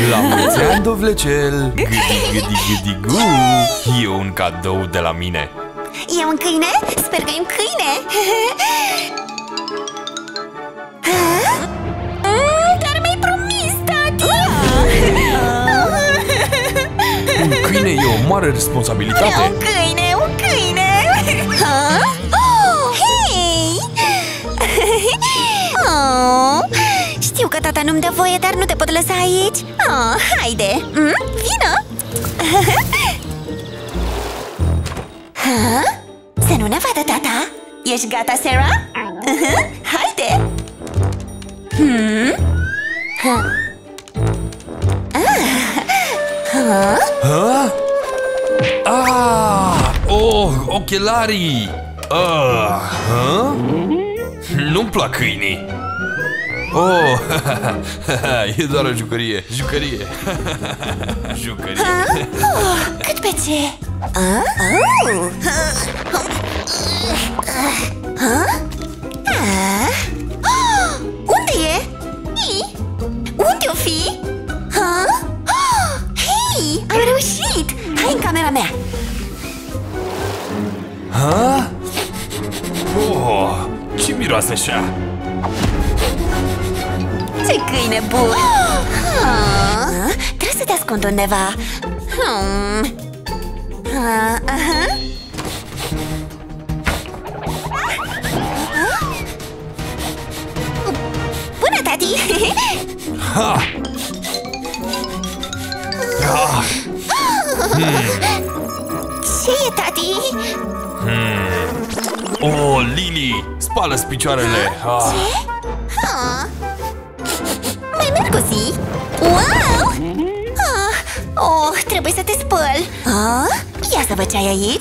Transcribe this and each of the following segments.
La mulți ani, dovlecel! Gâdi-gâdi-gâdi-gu! E un cadou de la mine. E un câine? Sper că e un câine! Dar mi-ai promis, tati! Un câine e o mare responsabilitate. Un câine, un câine! Hei! Știu că tata nu-mi dă voie, dar nu te pot lăsa aici. Haide! Vină! Să nu ne vadă tata! Ești gata, Sarah? Haide! Oh, ochelarii! Nu-mi plac câinii. Oh, e doar o jucărie. Jucărie. Jucărie. Cât pe ce? Unde e? Unde-o fi? Hei, am reușit! Hai în camera mea! Oh, ce miroase așa? Ce câine bun! Trebuie să te ascund undeva. Bună, tati! Ce e, tati? Oh, Lily, spală-ți picioarele. Ce? Mai merg o zi? Wow! Trebuie să te spăl. Ia să văd ce ai aici.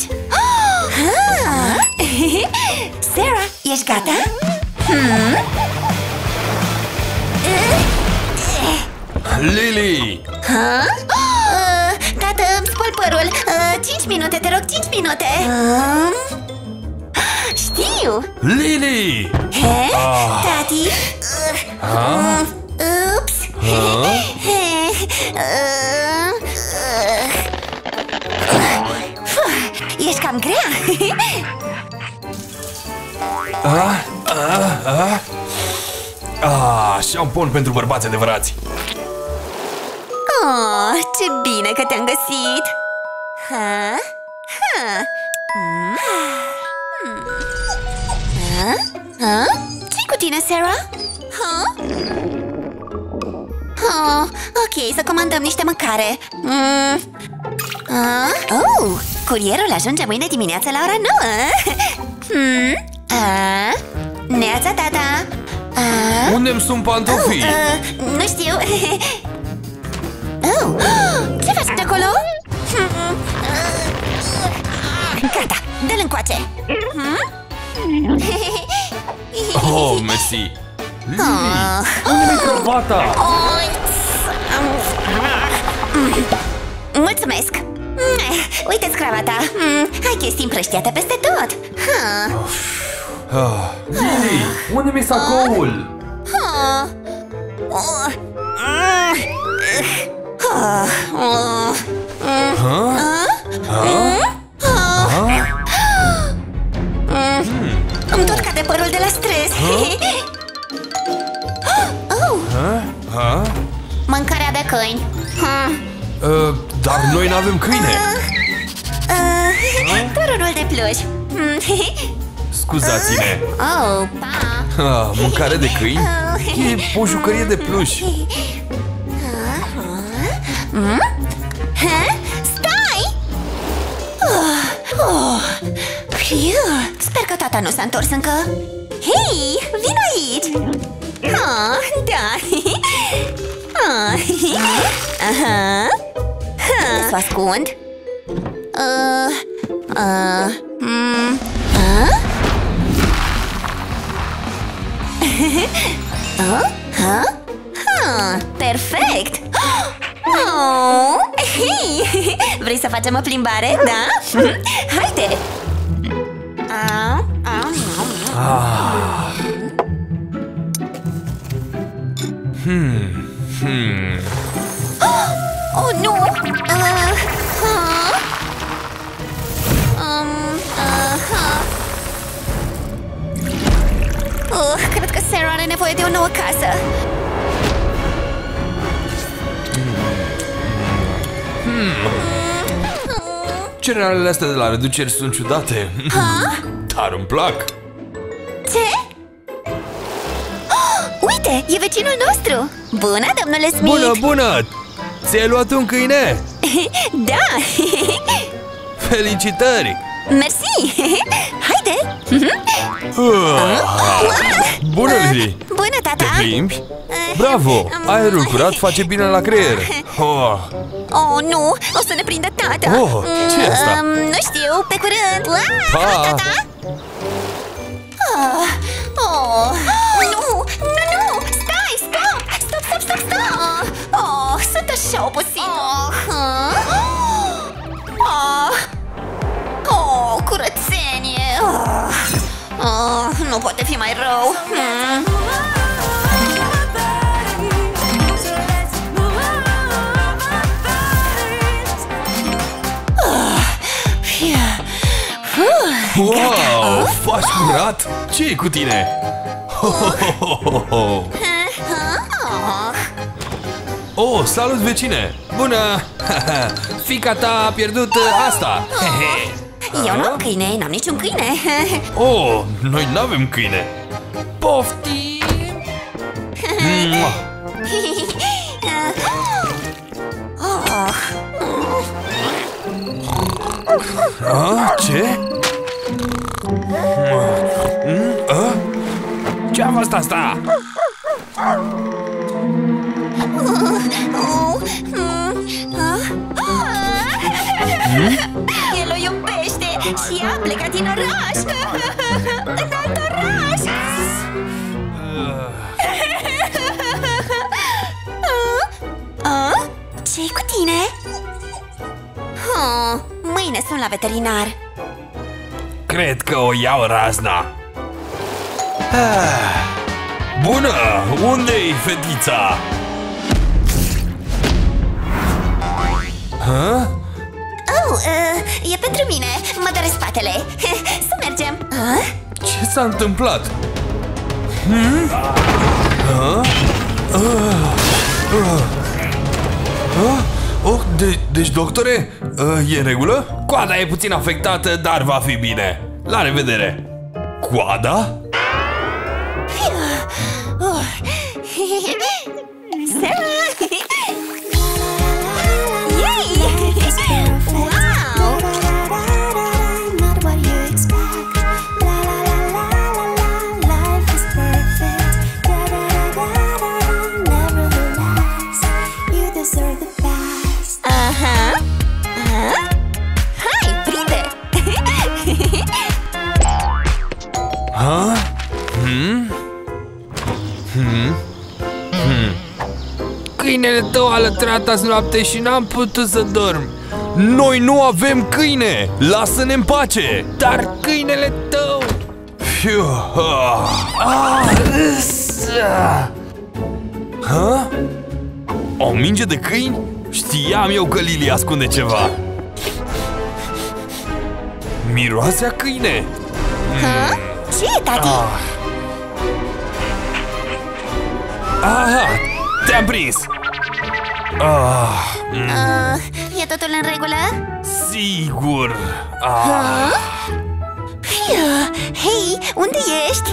Sarah, ești gata? Lily! Tată, îmi spăl părul. 5 minute, te rog, 5 minute. Știu. Lily! Tati. Ups. Ești cam grea. Șampon pentru bărbați adevărați. Ce bine că te-am găsit. Ce-i cu tine, Sarah? Ok, să comandăm niște mâncare. Curierul ajunge mâine dimineață la ora 9. Neața, tata. Unde-mi sunt pantofii? Nu știu. Ce faci de acolo? Gata, dă-l încoace. Oh, mersi. Unde-mi cravata? Mulțumesc. Uite-ți cravata. Ai chestii împrăștiate peste tot. Lily, unde-mi sacoul? Îmi tot cade părul de la stres. Mâncarea de câini. Dar noi n-avem câine. Doar unul de pluș. Scuzați-ne. Mâncare de câini? E o jucărie de pluș. Stai! Sper că tata nu s-a întors încă. Hei, vino aici! Da! Să o ascund. Perfect! Hei! Vrei să facem o plimbare? Da? Haide! Oh, nu! Cred că Sarah are nevoie de o nouă casă. Cerealele astea de la reduceri sunt ciudate. Dar îmi plac. Ce? Uite, e vecinul nostru. Bună, domnule Smith. Bună, bună! Ți-ai luat un câine? Da. Felicitări! Mersi. Haide. Bună, Lily! Bună, tata. Te plimbi? Bravo! Aerul curat face bine la creier. Oh, nu! O să ne prindă tata. Ce e asta? Nu știu, pe curând. Pa! Tata! Nu! Nu! Stai! Stop! Sunt așa obosită. Curățenie! Nu poate fi mai rău. Wow! Faci curat? Ce-i cu tine? Oh, salut, vecine! Bună! Fiica ta a pierdut asta! Eu nu am câine, n-am niciun câine. Oh, noi n-avem câine! Poftim! Ce? Ce-a fost asta? El o iubește și a plecat din oraș. În alt oraș. Ce-i cu tine? Mâine sunt la veterinar. Cred că o iau razna. Bună! Unde-i fetița? E pentru mine. Mă doare spatele. Să mergem. Ce s-a întâmplat? Deci, doctore, e în regulă? Coada e puțin afectată, dar va fi bine. La revedere! Coada? Câinele tău a lătrat azi noapte și n-am putut să dorm. Noi nu avem câine! Lasă-ne în pace! Dar câinele tău... O minge de câini? Știam eu că Lily ascunde ceva. Miroase a câine. Ce e, tati? Aha, te-am prins. E totul în regulă? Sigur. Hei, unde ești?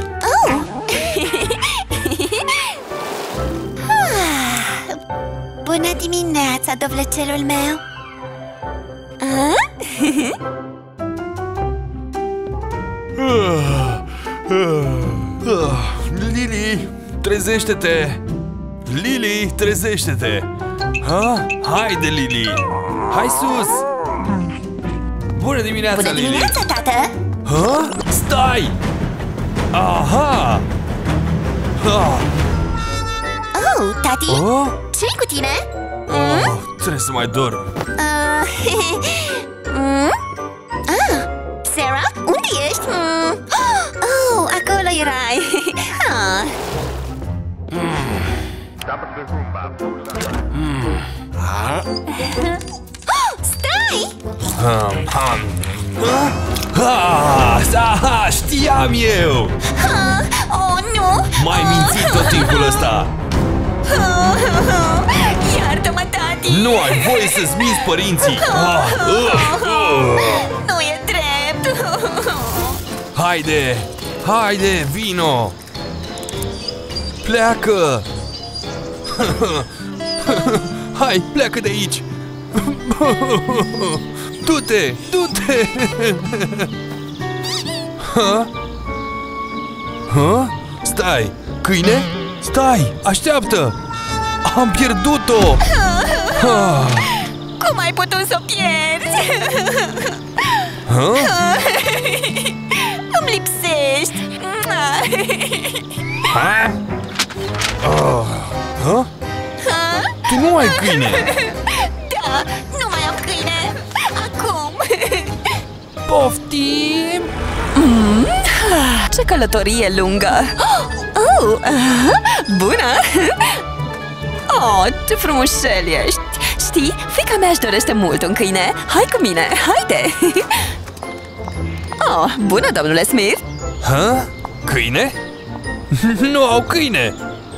Bună dimineața, dovlecelul meu. Lily, trezește-te! Lily, trezește-te! Haide, Lily! Hai sus! Bună dimineața, Bună Lily! dimineața, tată! Stai! Aha! Tati? Ce-i cu tine? Trebuie să mai dorm. Sarah, unde ești? Acolo erai. Stai! Știam eu! Oh, nu! M-ai mințit tot timpul ăsta! Iartă-mă, tati! Nu ai voie să-ți minți părinții! Nu e drept! Haide! Haide, vino! Pleacă! Hai, pleacă de aici! Du-te! Du-te! Stai! Câine? Stai! Așteaptă! Am pierdut-o! Cum ai putut să o pierzi? Îmi lipsești! Tu nu ai câine! Da, nu mai am câine! Acum! Poftim! Ce călătorie lungă! Bună! Oh, ce frumușel ești! Știi, fiica mea își dorește mult un câine. Hai cu mine, haide! Oh, bună, domnule Smith! Câine? Nu au câine!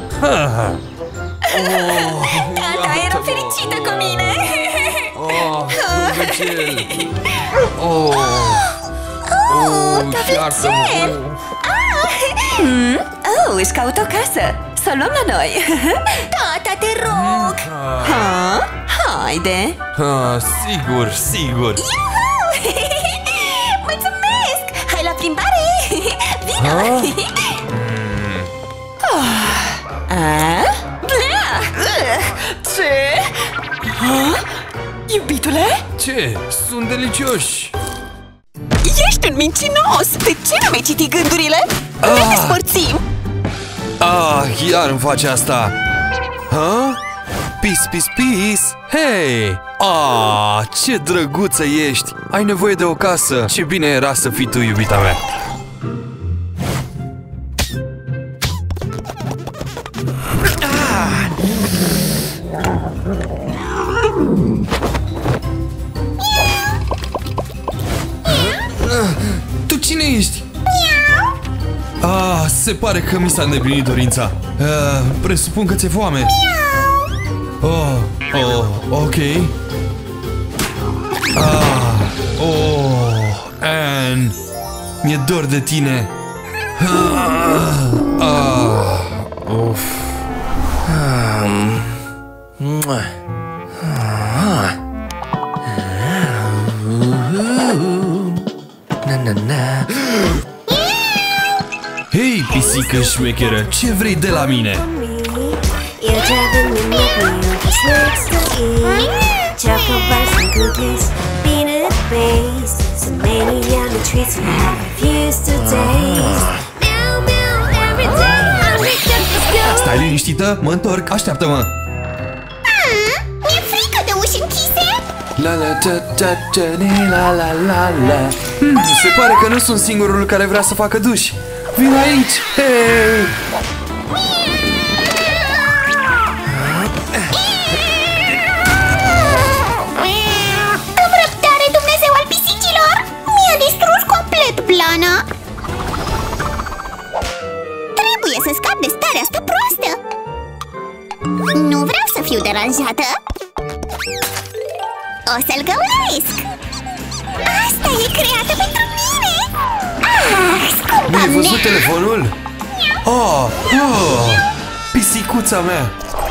Tata era fericită cu mine! Tablățel! Își caută o casă! Să o luăm la noi! Tata, te rog! Haide! Sigur, sigur! Mulțumesc! Hai la plimbare! Vino! Ce? Iubitule? Ce? Sunt delicioși! Ești un mincinos! De ce nu mi-ai citit gândurile? Ne despărțim! Iar îmi face asta! Peace, peace, peace! Hei! Ce drăguță ești! Ai nevoie de o casă! Ce bine era să fii tu, iubita mea! Tu cine ești? Se pare că mi s-a îndeplinit dorința. Presupun că ți-e foame. Ok. Anne, mi-e dor de tine. Hei, pisică șmecheră, ce vrei de la mine? Stai liniștită, mă întorc, așteaptă-mă! Mi-e frică de uși închise! Se pare că nu sunt singurul care vrea să facă duș. Vino aici! Hey! Am răbdare, Dumnezeu al pisicilor! Mi-a distrus complet plana! Trebuie să scap de starea asta proastă! Nu vreau să fiu deranjată! O să-l găuresc! Asta e creată pentru mine! Scumpa Mi-ai văzut mea! telefonul? Pisicuța mea!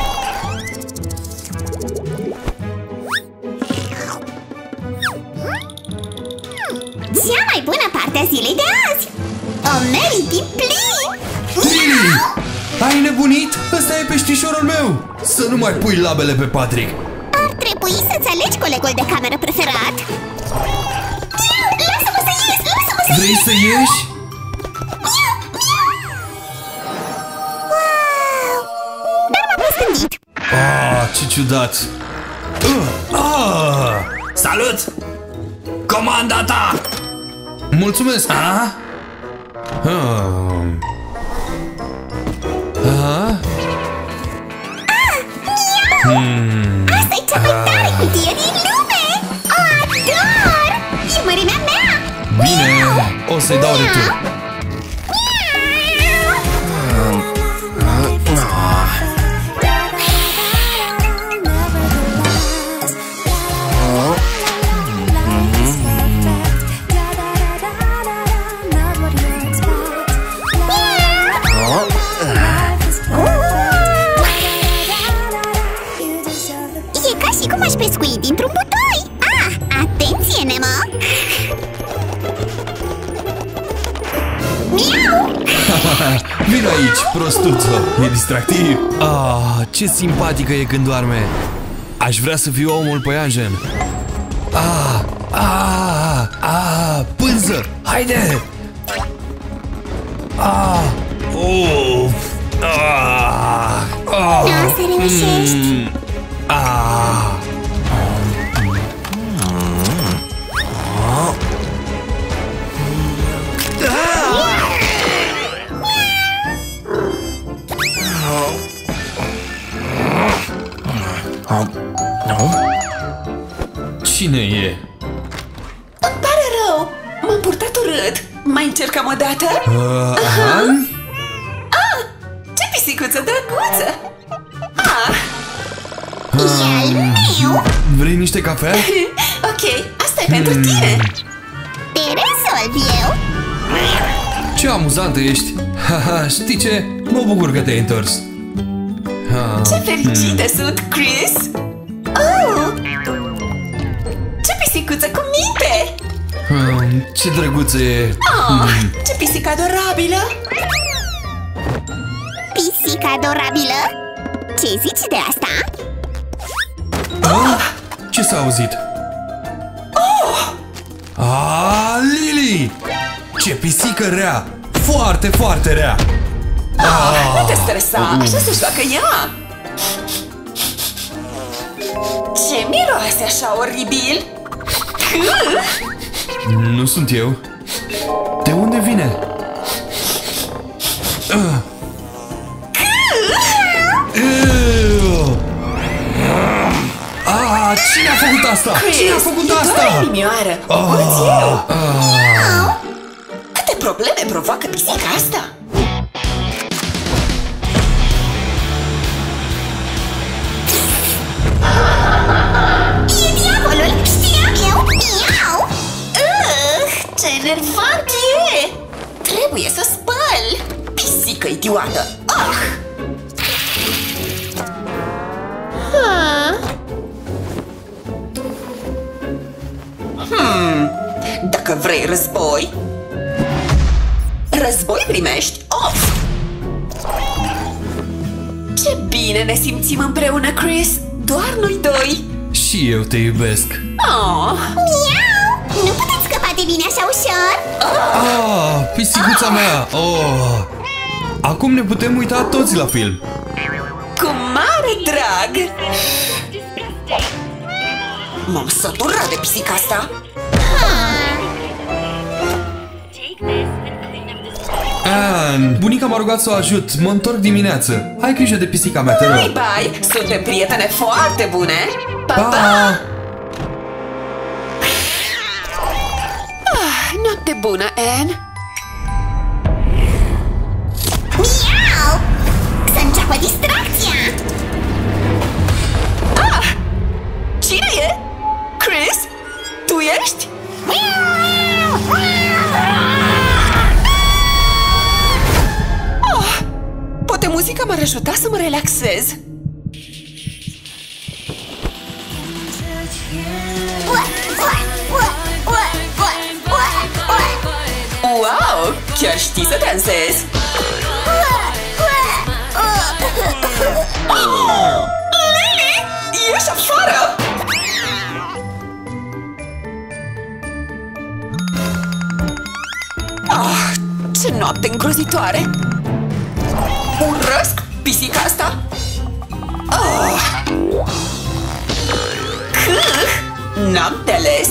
Cea mai bună parte a zilei de azi! O merit din plin! Lili! Ai nebunit? Ăsta e peștișorul meu! Să nu mai pui labele pe Patrick! Ar trebui să-ți alegi colegul de cameră preferat! Lasă-mă să ies! Lasă-mă să Vrei să ieși? Wow! Dar m-am răzgândit! Ce ciudat! Salut! Comanda ta! Mulțumesc! Asta e cea mai tare cutie să-i dau retur. E ca și cum aș pescui dintr-un butoi. Atenție, Nemo! Miau! Vino aici, prostuță! E distractiv? Ce simpatică e când doarme! Aș vrea să fiu omul păianjen! Pânză! Haide! Nu o să reușești. Cine e? Îmi pare rău, m-am purtat urât. Mai încercăm o dată? Ce pisicuță drăguță! E al meu! Vrei niște cafea? Ok, asta e pentru tine. Te rezolv eu! Ce amuzantă ești! Știi ce? Mă bucur că te-ai întors. Ce fericite sunt, Chris! Oh! Ce pisicuță cu minte! Ce drăguță e! Ce pisică adorabilă! Pisică adorabilă! Ce zici de asta? Ce s-a auzit? Lily! Ce pisică rea! Foarte, foarte rea! Nu te stresa, așa se joacă ea! Ce miroase așa oribil! Nu sunt eu. De unde vine? Cine a făcut asta? Cine a făcut asta? Inimioară, o curăț eu! Câte probleme provoacă pisica asta? E diavolul! Știam eu! Miau! Ce enervant e! Trebuie să spăl! Pisică idiotă! Dacă vrei război, război primești off! Ce bine ne simțim împreună, Chris! Doar noi doi! Și eu te iubesc. Miau! Nu puteți scăpa de mine așa ușor! Pisicuța mea! Acum ne putem uita toți la film. Cu mare drag! M-am săturat de pisica asta! Anne, bunica m-a rugat să o ajut. Mă întorc dimineață. Ai grijă de pisica mea, te rog. Bye, bye! Suntem prietene foarte bune! Pa, pa! Noapte bună, Anne! Miau! Să înceapă distracția! Cine e? Chris? Tu ești? Poate muzica m-ar ajuta să mă relaxez. Wow! Chiar știi să dansezi? Lily! Ieși afară! Ce noapte îngrozitoare! Urăsc pisica asta! N-am de ales!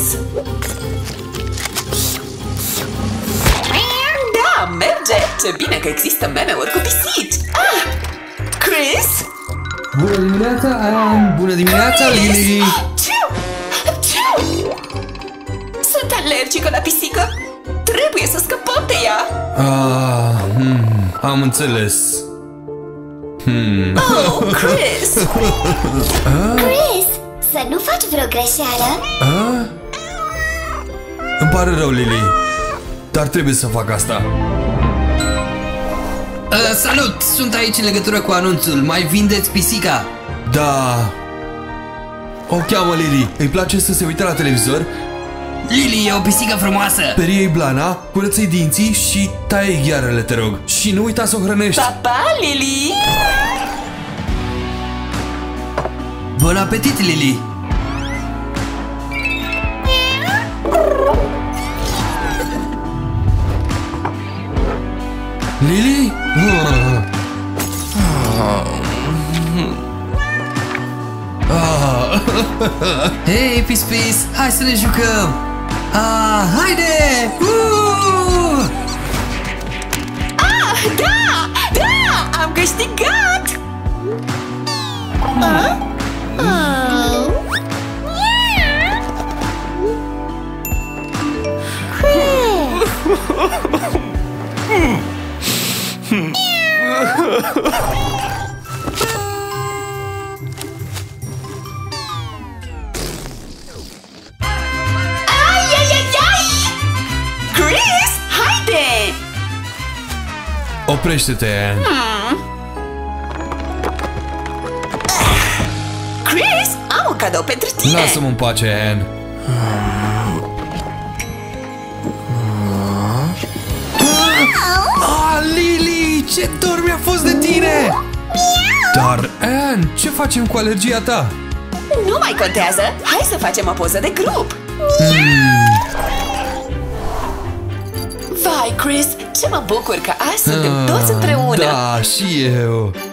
Da, merge! Ce bine că există meme-uri cu pisici! Chris? Bună dimineața, Anne! Bună dimineața, Lily! Sunt alergică la pisică! Trebuie să scăpăm de ea. Am înțeles. Oh, Chris! Chris, să nu faci vreo greșeală. Îmi pare rău, Lily, dar trebuie să fac asta. Salut! Sunt aici în legătură cu anunțul. Mai vindeți pisica? Da. O cheamă Lily. Îi place să se uite la televizor. Lily e o pisică frumoasă. Perie-i blana, curăță-i dinții și taie ghearele, te rog. Și nu uita să o hrănești. Pa, pa, Lily! Bun apetit, Lily! Lily? Hei, Pis-Pis, hai să ne jucăm! Haide! Da! Da! Am câștigat! Chris, haide! Oprește-te, Anne. Chris, am un cadou pentru tine! Lasă-mă în pace, Anne. Lily, ce dor mi-a fost de tine! Dar, Anne, ce facem cu alergia ta? Nu mai contează! Hai să facem o poză de grup! Vai, Chris, ce mă bucur că azi suntem toți împreună! Da, și eu.